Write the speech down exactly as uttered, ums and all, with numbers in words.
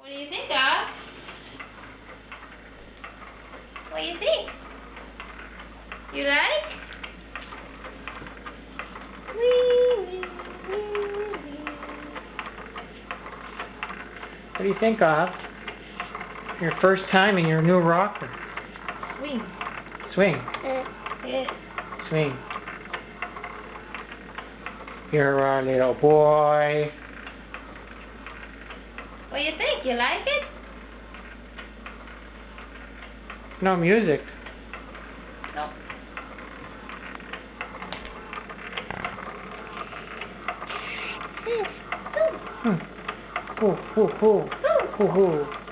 What do you think, Doc? What do you think? You like? Wee, wee, wee, wee. What do you think of your first time in your new rocker? Swing. Swing. Yeah. Swing. You're our little boy. What do you think? You like it? No music. No. Hmm. Hoo, hoo, hoo. Hoo, hoo.